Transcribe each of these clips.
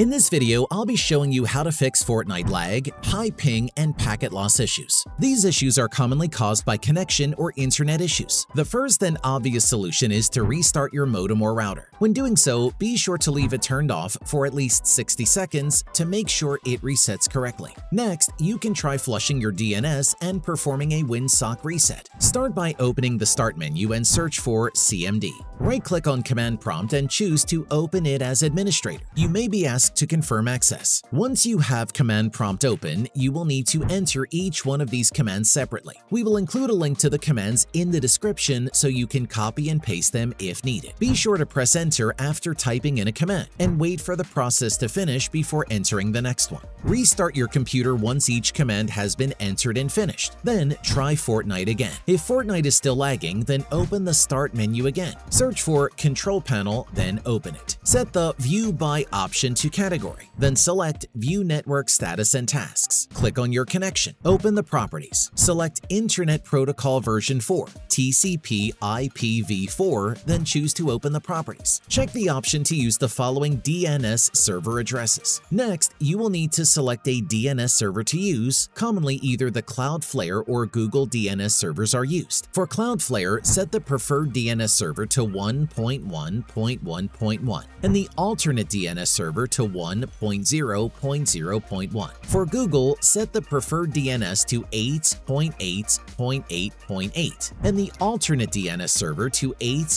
In this video, I'll be showing you how to fix Fortnite lag, high ping, and packet loss issues. These issues are commonly caused by connection or internet issues. The first and obvious solution is to restart your modem or router. When doing so, be sure to leave it turned off for at least 60 seconds to make sure it resets correctly. Next, you can try flushing your DNS and performing a Winsock reset. Start by opening the Start menu and search for CMD. Right-click on Command Prompt and choose to open it as administrator. You may be asked to confirm access. Once you have Command Prompt open, you will need to enter each one of these commands separately. We will include a link to the commands in the description so you can copy and paste them if needed. Be sure to press Enter after typing in a command and wait for the process to finish before entering the next one. Restart your computer once each command has been entered and finished. Then try Fortnite again. If Fortnite is still lagging, then open the Start menu again. Search for Control Panel, then open it. Set the View By option to Category, then select View Network Status and Tasks. Click on your connection. Open the Properties. Select Internet Protocol version 4, TCP IPv4, then choose to open the properties. Check the option to use the following DNS server addresses. Next, you will need to select a DNS server to use. Commonly, either the Cloudflare or Google DNS servers are used. For Cloudflare, set the preferred DNS server to 1.1.1.1 and the alternate DNS server to 1.0.0.1. For Google, set the preferred DNS to 8.8.8.8 and the alternate DNS server to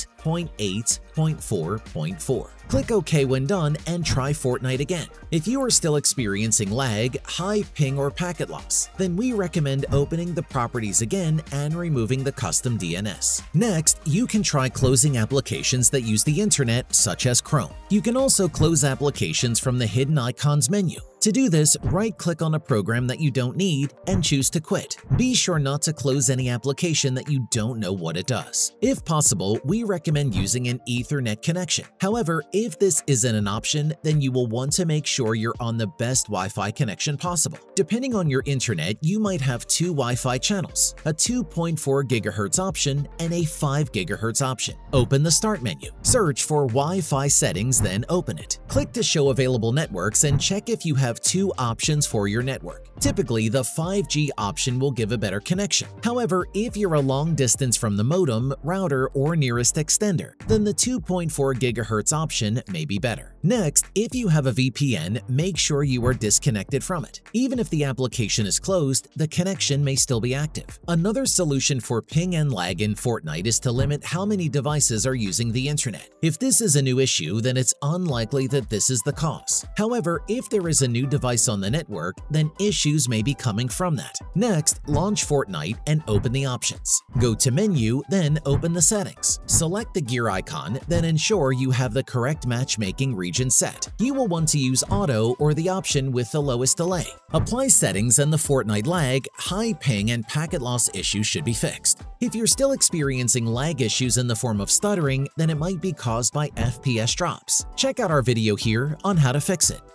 8.8.4.4. Click OK when done and try Fortnite again. If you are still experiencing lag, high ping, or packet loss, then we recommend opening the properties again and removing the custom DNS. Next, you can try closing applications that use the internet, such as Chrome. You can also close applications from the Hidden Icons menu. To do this, right-click on a program that you don't need and choose to quit. Be sure not to close any application that you don't know what it does. If possible, we recommend using an Ethernet connection. However, if this isn't an option, then you will want to make sure you're on the best Wi-Fi connection possible. Depending on your internet, you might have two Wi-Fi channels, a 2.4 GHz option and a 5 GHz option. Open the Start menu. Search for Wi-Fi settings, then open it. Click to show available networks and check if you have two options for your network. Typically, the 5G option will give a better connection. However, if you're a long distance from the modem, router, or nearest extender, then the 2.4 GHz option may be better. Next, if you have a VPN, make sure you are disconnected from it. Even if the application is closed, the connection may still be active. Another solution for ping and lag in Fortnite is to limit how many devices are using the internet. If this is a new issue, then it's unlikely that this is the cause. However, if there is a new device on the network, then issues may be coming from that. Next, launch Fortnite and open the options. Go to Menu, then open the settings. Select the gear icon, then ensure you have the correct matchmaking region set. You will want to use Auto or the option with the lowest delay. Apply settings and the Fortnite lag, high ping, and packet loss issues should be fixed. If you're still experiencing lag issues in the form of stuttering, then it might be caused by FPS drops. Check out our video here on how to fix it.